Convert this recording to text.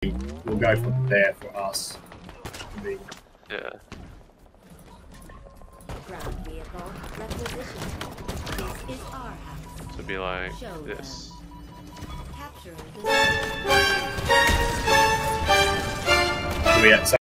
we'll go from there for us. Yeah. Ground vehicle requisitioned. This is our house. So be like this. Capturing the Do we